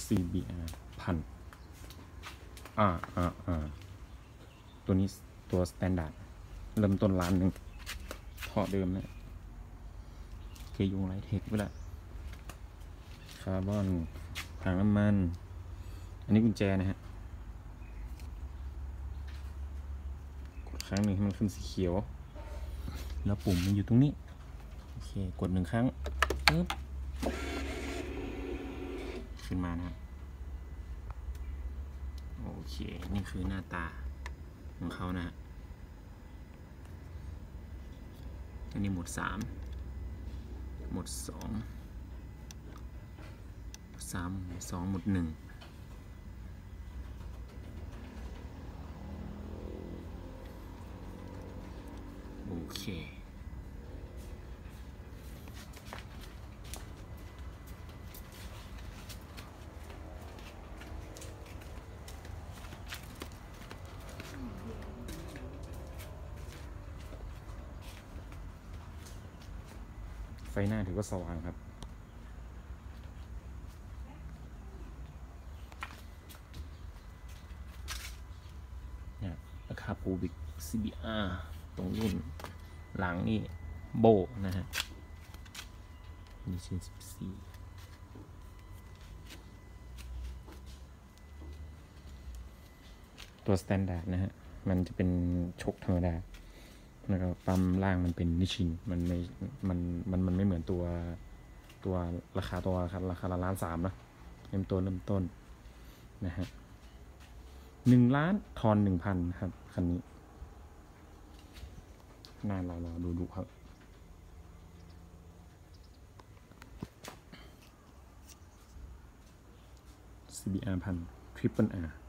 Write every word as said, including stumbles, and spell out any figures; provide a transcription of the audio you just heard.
ซี บี อาร์ พันอ่าอ่าอ่าตัวนี้ตัวสแตนดาร์ดเริ่มต้นล้านหนึ่งท่อเดิมนะเคยุงไลท์เทคไปละคาร์บอนถังน้ำมันอันนี้กุญแจนะฮะกดครั้งหนึ่งให้มันขึ้นสีเขียวแล้วปุ่มมันอยู่ตรงนี้โอเคกดหนึ่งครั้งปึ๊บขึ้นมานะครับโอเคนี่คือหน้าตาของเขานะฮะอันนี้หมวดสามหมวดสองสามหมวดสองหมวดหนึ่งโอเคไฟหน้าถือว่าสว่างครับเนี่ยราคาปูบิก ซี บี อาร์ ตรงรุ่นหลังนี่โบนะฮะนี่ชิ้นสิบสี่ตัวสแตนดาร์ดนะฮะมันจะเป็นชกธรรมดาแล้วก็ปั๊มล่างมันเป็นนิชินมันไม่มันมันมันไม่เหมือนตัวตัวราคาตัวราคาละล้านสามนะเริ่มต้นเริ่มต้นนะฮะหนึ่งล้านทอนหนึ่งพันครับคันนี้น่ารอรอดูดูครับ ซี บี อาร์ พันทริปเปิลอาร์